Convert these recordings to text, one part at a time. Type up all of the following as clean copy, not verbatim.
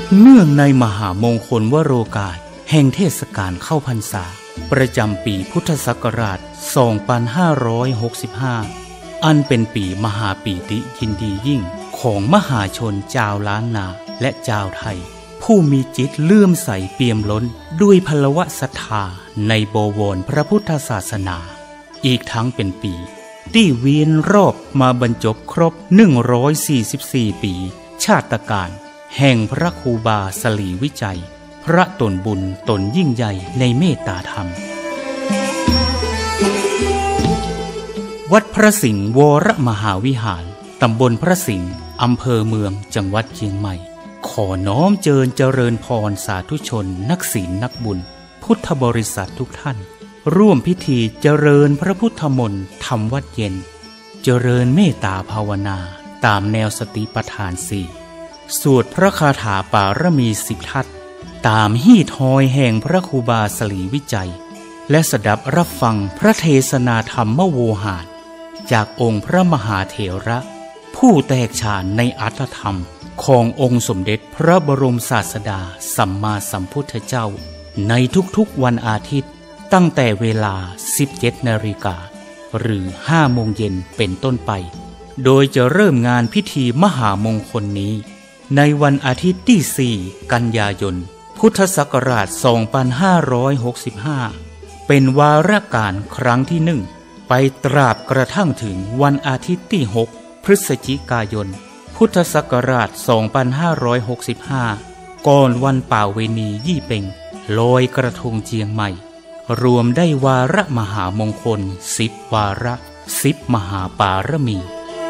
เนื่องในมหามงคลวโรกาสแห่งเทศกาลเข้าพรรษาประจำปีพุทธศักราช 2565 อันเป็นปีมหาปีติยินดียิ่งของมหาชนชาวล้านนาและชาวไทยผู้มีจิตเลื่อมใสเปี่ยมล้นด้วยพลวศรัทธาในบวรพระพุทธศาสนาอีกทั้งเป็นปีที่เวียนรอบมาบรรจบครบ144 ปีชาตกาลแห่งพระครูบาสลีวิจัยพระตนบุญตนยิ่งใหญ่ในเมตตาธรรมวัดพระสิงห์วรมหาวิหารตำบลพระสิงห์อำเภอเมืองจังหวัดเชียงใหม่ขอน้อมเจริญพรสาธุชนนักศีลนักบุญพุทธบริษัททุกท่านร่วมพิธีเจริญพระพุทธมนต์ทำวัดเย็นเจริญเมตตาภาวนาตามแนวสติปัฏฐาน4สวดพระคาถาปารมี10 ทัศตามฮีทหอยแห่งพระครูบาสลีวิจัยและสดับรับฟังพระเทศนาธรรมโวหารจากองค์พระมหาเถระผู้แตกฉานในอรรถธรรมขององค์สมเด็จพระบรมศาสดาสัมมาสัมพุทธเจ้าในทุกๆวันอาทิตย์ตั้งแต่เวลา 17 นาฬิกาหรือ 5 โมงเย็นเป็นต้นไปโดยจะเริ่มงานพิธีมหามงคลนี้ในวันอาทิตย์ที่ 4 กันยายนพุทธศักราช 2565 เป็นวาระการครั้งที่ 1 ไปตราบกระทั่งถึงวันอาทิตย์ที่ 6 พฤศจิกายนพุทธศักราช 2565 ก่อนวันป่าเวณียี่เป่งลอยกระทงเจียงใหม่รวมได้วาระมหามงคล10 วาระ10 มหาปารมี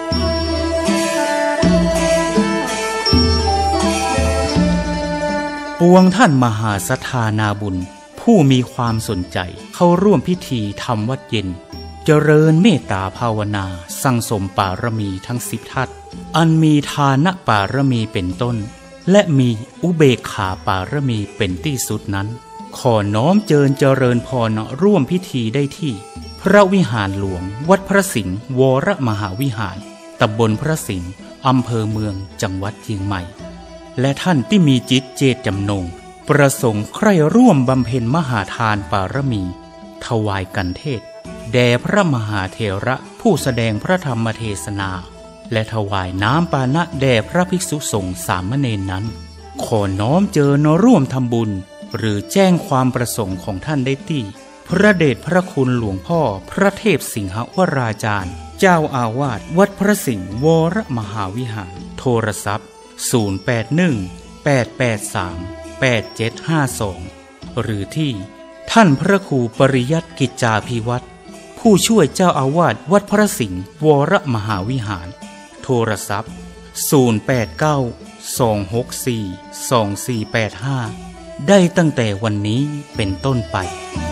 ปวงท่านมหาศรัทธานาบุญผู้มีความสนใจเข้าร่วมพิธีทำวัดเย็นเจริญเมตตาภาวนาสั่งสมปารมีทั้ง10 ทัศอันมีทานปารมีเป็นต้นและมีอุเบกขาปารมีเป็นที่สุดนั้นขอน้อมเจริญพรร่วมพิธีได้ที่พระวิหารหลวงวัดพระสิงห์วรมหาวิหารตำบลพระสิงห์อำเภอเมืองจังหวัดเชียงใหม่และท่านที่มีจิตเจตจำนงประสงค์ใคร่ร่วมบำเพ็ญมหาทานปารมีถวายกันเทศแด่พระมหาเถระผู้แสดงพระธรรมเทศนาและถวายน้ำปานะแด่พระภิกษุสงฆ์สามเณรนั้นขอน้อมร่วมทำบุญหรือแจ้งความประสงค์ของท่านได้ที่พระเดชพระคุณหลวงพ่อพระเทพสิงหวราจารย์เจ้าอาวาสวัดพระสิงห์วรมหาวิหารโทรศัพท์081-883-8752หรือที่ท่านพระครูปริยัติกิจจาภิวัตรผู้ช่วยเจ้าอาวาสวัดพระสิงห์วรมหาวิหารโทรศัพท์089-264-2485ได้ตั้งแต่วันนี้เป็นต้นไป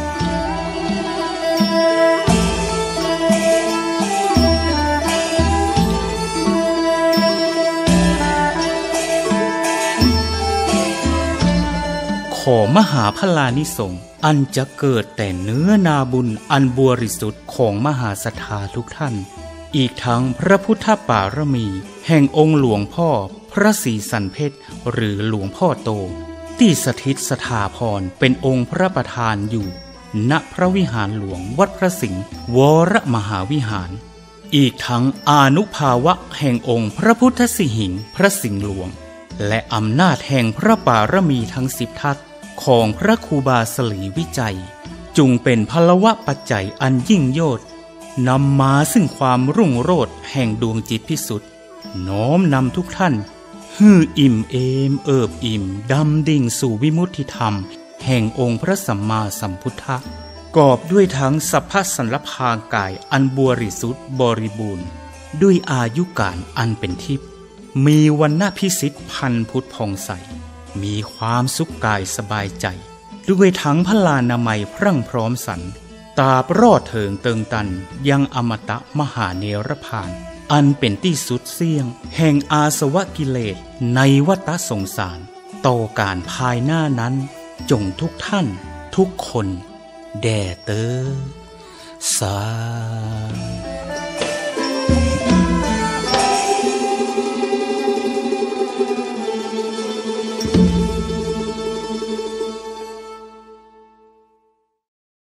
ขอมหาพลานิสงส์อันจะเกิดแต่เนื้อนาบุญอันบริสุทธิ์ของมหาศรัทธาทุกท่านอีกทั้งพระพุทธปารมีแห่งองค์หลวงพ่อพระศรีสันเพชรหรือหลวงพ่อโตที่สถิตสถาพรเป็นองค์พระประธานอยู่ณพระวิหารหลวงวัดพระสิงห์วรมหาวิหารอีกทั้งอานุภาวะแห่งองค์พระพุทธสิหิงค์พระสิงห์หลวงและอำนาจแห่งพระปารมีทั้ง10 ทัศของพระครูบาสลีวิจัยจุงเป็นพลวะปัจจัยอันยิ่งโยชน์นำมาซึ่งความรุ่งโรจน์แห่งดวงจิตพิสุทธิ์น้อมนำทุกท่านฮืออิ่มเอมเอิบอิ่มดำดิ่งสู่วิมุตติธรรมแห่งองค์พระสัมมาสัมพุทธะกอบด้วยทั้งสัพพสันลภางกายอันบริสุทธิ์บริบูรณ์ด้วยอายุการอันเป็นทิพย์มีวรรณพิสิทธิ์พันพุทธผ่องใสมีความสุขกายสบายใจด้วยทั้งพลานามัยพรั่งพร้อมสรรตราบรอดเถิงเติงตันยังอมตะมหาเนรพานอันเป็นที่สุดเสี่ยงแห่งอาสวะกิเลสในวัฏสงสารต่อการภายหน้านั้นจงทุกท่านทุกคนแด่เตอสา